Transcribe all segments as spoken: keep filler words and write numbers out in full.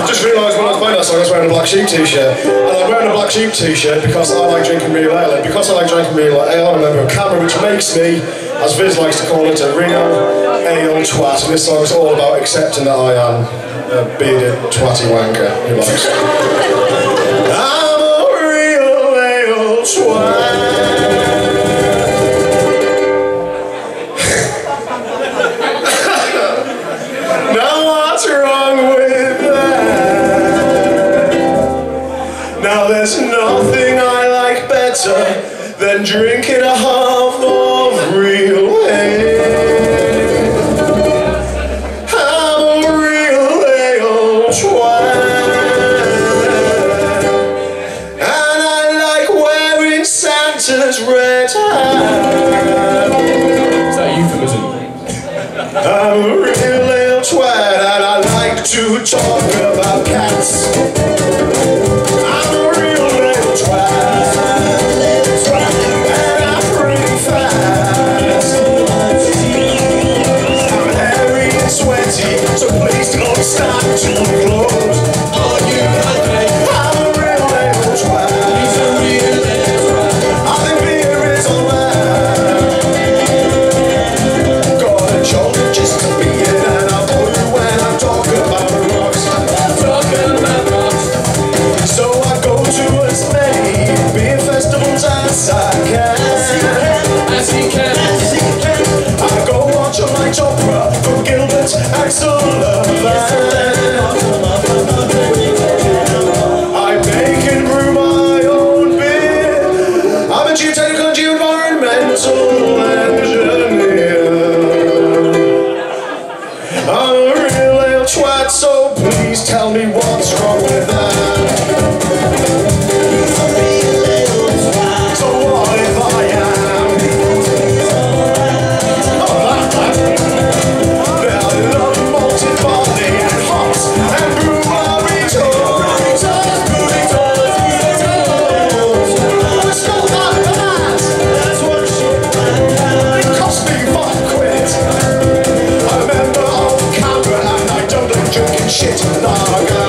just realised when I was playing that song I was wearing a Black Sheep t-shirt. And I'm wearing a Black Sheep t-shirt because I like drinking real ale. And because I like drinking real ale, I'm a member of CAMRA, which makes me, as Viz likes to call it, a real ale twat. And this song is all about accepting that I am a bearded twatty wanker who likes it. I'm a real ale twat. Now there's nothing I like better than drinking a half of real ale. I'm a real ale twat, and I like wearing Santa's red hat. Is that a euphemism? I'm a real ale twat, and I like to talk about cats. Stop too close. Oh, you like me? I'm a real ale twat. He's a real ale twat. I think beer is alright. Got a job just to be in, and I'm blue when I talk about rocks. Talking about rocks. So I go to as many beer festivals as I can. As he can. As he can. I go watch a light opera from Gilbert and Sullivan. I make and brew my own beer. I'm a geotechnical and environmental engineer. I'm a real ale twat, so please tell me what's wrong with that. So what if I am? Oh, that, that. I love malted barley and hops and brewery tours. It's not that bad. That's what she It cost me five quid. I'm a member of CAMRA and I don't like drinking shit lager.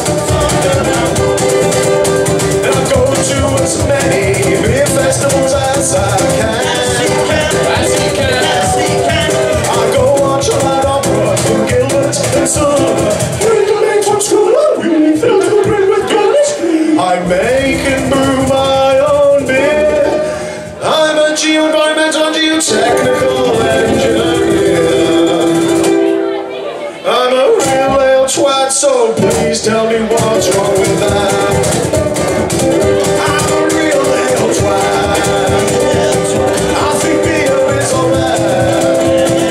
And I go to as many beer festivals as I can. As he can. As he can. I go watch a light opera from Gilbert and Sullivan. We're going from school and we fill the brim with guns. I make and brew my own beer. I'm a geo-environmental and geotechnical engineer. I'm a real ale twat, so please tell me what's wrong with that. I'm a real ale twat. I think beer is alright.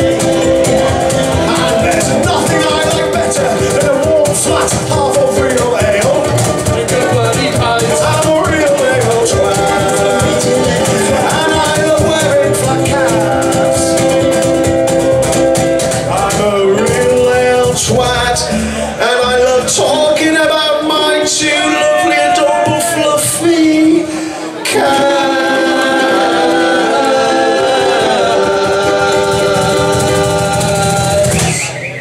And there's nothing I like better than a warm, flat half of real ale. I'm a real ale twat, and I love wearing flat caps. I'm a real ale twat, and I love talking about my two lovely, adorable, fluffy cats.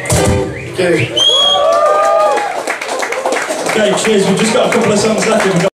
Okay. Okay, cheers. We've just got a couple of songs left.